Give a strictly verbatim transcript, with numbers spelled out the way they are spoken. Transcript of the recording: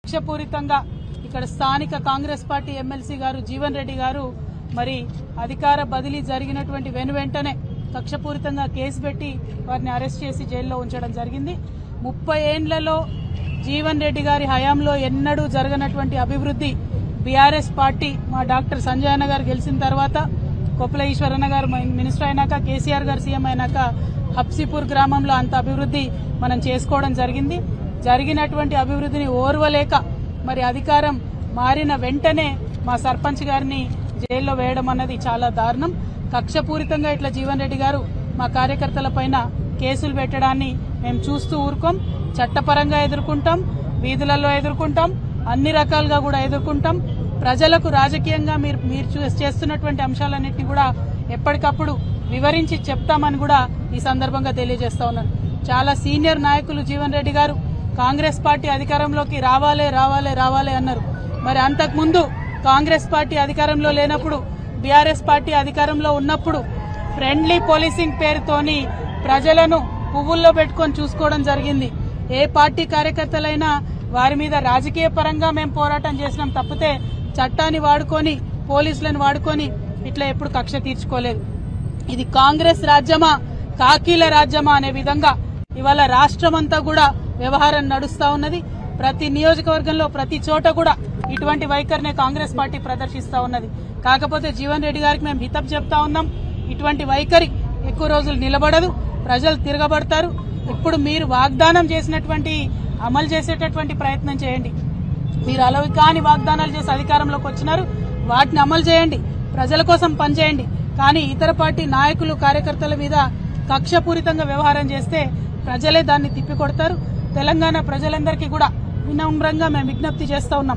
కక్షపూరితంగా ఇక్కడ స్థానిక కాంగ్రెస్ పార్టీ ఎమ్మెల్సీ గారు జీవన్ రెడ్డి గారు మరి అధికార బదిలీ జరిగినటువంటి వెను వెంటనే కక్షపూరితంగా కేసు పెట్టి వారిని అరెస్ట్ చేసి జైల్లో ఉంచడం జరిగింది. ముప్పై ఏండ్లలో జీవన్ రెడ్డి గారి హయాంలో ఎన్నడూ జరగనటువంటి అభివృద్ధి బీఆర్ఎస్ పార్టీ మా డాక్టర్ సంజయ్ అన్న గారు గెలిచిన తర్వాత, కొప్పుల ఈశ్వరన్న గారు మినిస్టర్ అయినాక, కేసీఆర్ గారు సీఎం అయినాక హబ్సీపూర్ గ్రామంలో అంత అభివృద్ధి మనం చేసుకోవడం జరిగింది. జరిగినటువంటి అభివృద్ధిని ఓర్వలేక మరి అధికారం మారిన వెంటనే మా సర్పంచ్ గారిని జైల్లో వేయడం అన్నది చాలా దారుణం. కక్షపూరితంగా ఇట్లా జీవన్ రెడ్డి గారు మా కార్యకర్తల పైన కేసులు పెట్టడాన్ని మేము చూస్తూ ఊరుకోం. చట్టపరంగా ఎదుర్కొంటాం, వీధులలో ఎదుర్కొంటాం, అన్ని రకాలుగా కూడా ఎదుర్కొంటాం. ప్రజలకు రాజకీయంగా మీరు మీరు చేస్తున్నటువంటి అంశాలన్నింటినీ కూడా ఎప్పటికప్పుడు వివరించి చెప్తామని కూడా ఈ సందర్భంగా తెలియజేస్తా ఉన్నాను. చాలా సీనియర్ నాయకులు జీవన్ రెడ్డి గారు కాంగ్రెస్ పార్టీ అధికారంలోకి రావాలే రావాలే రావాలే అన్నారు. మరి అంతకుముందు కాంగ్రెస్ పార్టీ అధికారంలో లేనప్పుడు, బీఆర్ఎస్ పార్టీ అధికారంలో ఉన్నప్పుడు ఫ్రెండ్లీ పోలీసింగ్ పేరుతోని ప్రజలను పువ్వుల్లో పెట్టుకొని చూసుకోవడం జరిగింది. ఏ పార్టీ కార్యకర్తలైనా వారి మీద రాజకీయ పరంగా మేము పోరాటం చేసినాం తప్పితే చట్టాన్ని వాడుకొని, పోలీసులను వాడుకొని ఇట్లా ఎప్పుడు కక్ష తీర్చుకోలేదు. ఇది కాంగ్రెస్ రాజ్యమా, కాకీల రాజ్యమా అనే విధంగా ఇవాళ రాష్ట్రమంతా కూడా వ్యవహారం నడుస్తా ఉన్నది. ప్రతి నియోజకవర్గంలో ప్రతి చోట కూడా ఇటువంటి వైఖరినే కాంగ్రెస్ పార్టీ ప్రదర్శిస్తా ఉన్నది. కాకపోతే జీవన్ రెడ్డి గారికి మేము హితవు చెప్తా ఉన్నాం, ఇటువంటి వైఖరి ఎక్కువ రోజులు నిలబడదు, ప్రజలు తిరగబడతారు. ఇప్పుడు మీరు వాగ్దానం చేసినటువంటి అమలు చేసేటటువంటి ప్రయత్నం చేయండి. మీరు అలవి కాని వాగ్దానాలు చేసి అధికారంలోకి వచ్చినారు, వాటిని అమలు చేయండి, ప్రజల కోసం పనిచేయండి. కానీ ఇతర పార్టీ నాయకులు కార్యకర్తల మీద కక్షపూరితంగా వ్యవహారం చేస్తే ప్రజలే దాన్ని తిప్పికొడతారు. తెలంగాణ ప్రజలందరికీ కూడా వినమ్రంగా మేము విజ్ఞప్తి చేస్తా ఉన్నాం.